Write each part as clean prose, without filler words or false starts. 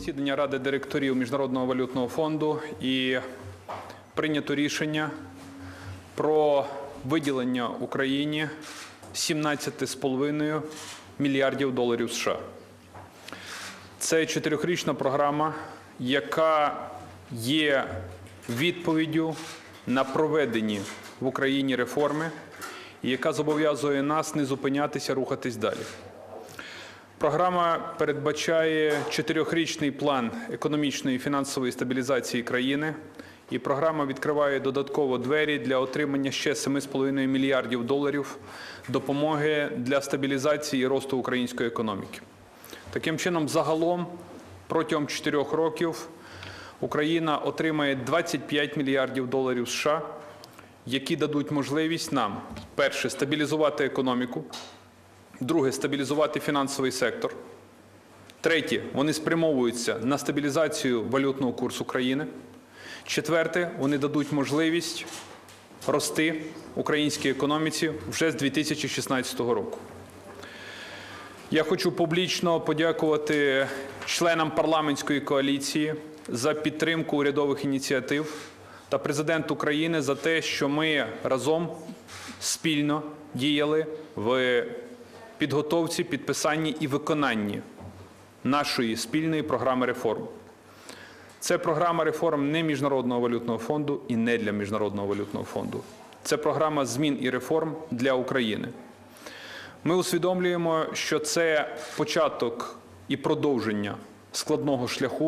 засідання Ради директорів Міжнародного валютного фонду і прийнято рішення про виділення Україні 17,5 мільярдів доларів США. Це 4-річна програма, яка є відповіддю на проведені в Україні реформи і яка зобов'язує нас не зупинятися, рухатись далі. Програма передбачає 4-річний план економічної і фінансової стабілізації країни, і програма відкриває додатково двері для отримання ще 7,5 мільярдів доларів допомоги для стабілізації і росту української економіки. Таким чином, загалом, протягом 4 років Україна отримає 25 мільярдів доларів США, які дадуть можливість нам, перше, стабілізувати економіку, друге, стабілізувати фінансовий сектор, третє, вони спрямовуються на стабілізацію валютного курсу країни, четверте, вони дадуть можливість рости українській економіці вже з 2016 року. Я хочу публічно подякувати членам парламентської коаліції за підтримку урядових ініціатив та Президенту України за те, що ми разом спільно діяли в підготовці, підписанні і виконанні нашої спільної програми реформ. Це програма реформ не Міжнародного валютного фонду і не для Міжнародного валютного фонду. Це програма змін і реформ для України. Ми усвідомлюємо, що це початок і продовження складного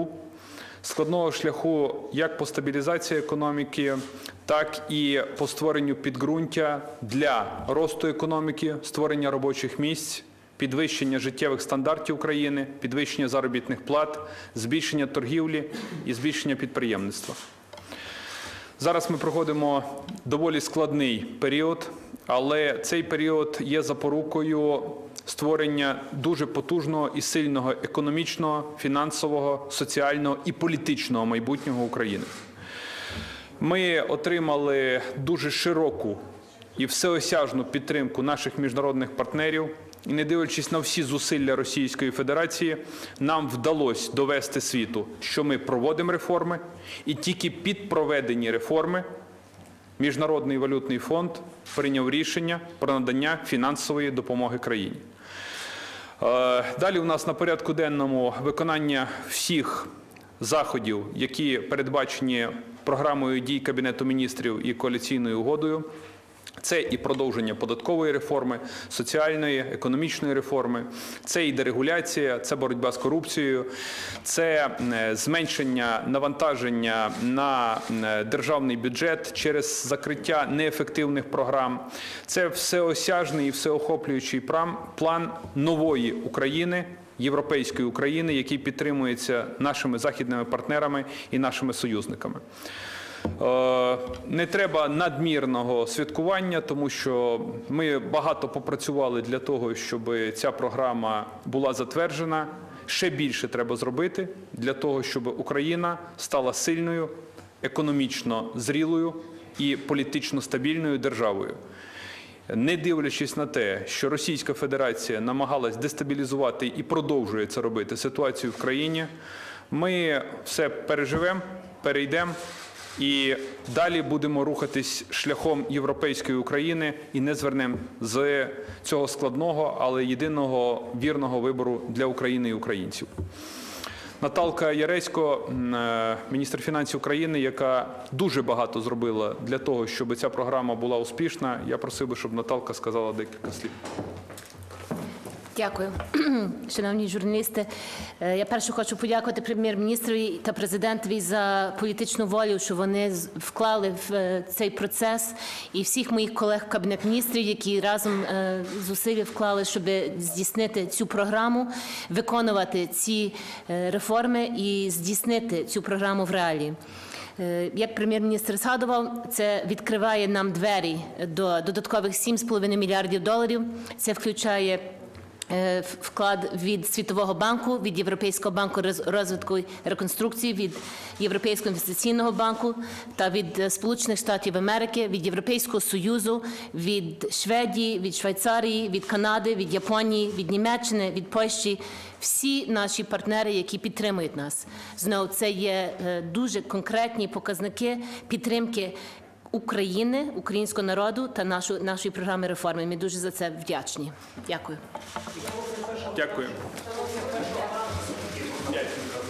шляху як по стабілізації економіки, так і по створенню підґрунтя для росту економіки, створення робочих місць, підвищення життєвих стандартів країни, підвищення заробітних плат, збільшення торгівлі і збільшення підприємництва. Зараз ми проходимо доволі складний період, але цей період є запорукою створення дуже потужного і сильного економічного, фінансового, соціального і політичного майбутнього України. Ми отримали дуже широку і всеосяжну підтримку наших міжнародних партнерів, і не дивлячись на всі зусилля Російської Федерації, нам вдалося довести світу, що ми проводимо реформи, і тільки під проведені реформи Міжнародний валютний фонд прийняв рішення про надання фінансової допомоги країні. Далі у нас на порядку денному виконання всіх заходів, які передбачені програмою дій Кабінету міністрів і коаліційною угодою. Це і продовження податкової реформи, соціальної, економічної реформи, це і дерегуляція, це боротьба з корупцією, це зменшення навантаження на державний бюджет через закриття неефективних програм. Це всеосяжний і всеохоплюючий план нової України, європейської України, який підтримується нашими західними партнерами і нашими союзниками. Не треба надмірного святкування, тому що ми багато попрацювали для того, щоб ця програма була затверджена. Ще більше треба зробити для того, щоб Україна стала сильною, економічно зрілою і політично стабільною державою. Не дивлячись на те, що Російська Федерація намагалась дестабілізувати і продовжує це робити ситуацію в країні, ми все переживемо, перейдемо. І далі будемо рухатись шляхом європейської України і не звернемо з цього складного, але єдиного вірного вибору для України і українців. Наталка Яресько, міністр фінансів України, яка дуже багато зробила для того, щоб ця програма була успішна. Я просив би, щоб Наталка сказала декілька слів. Дякую. Шановні журналісти, я перше хочу подякувати прем'єр-міністрові та президентові за політичну волю, що вони вклали в цей процес, і всіх моїх колег Кабінет міністрів, які разом зусилля вклали, щоб здійснити цю програму, виконувати ці реформи і здійснити цю програму в реалії. Як прем'єр-міністр згадував, це відкриває нам двері до додаткових 7,5 мільярдів доларів. Це включає вклад від Світового банку, від Європейського банку розвитку і реконструкції, від Європейського інвестиційного банку та від Сполучених Штатів Америки, від Європейського Союзу, від Швеції, від Швейцарії, від Канади, від Японії, від Німеччини, від Польщі. Всі наші партнери, які підтримують нас. Знову, це є дуже конкретні показники підтримки України, українського народу та нашої програми реформи. Ми дуже за це вдячні. Дякую. Дякую.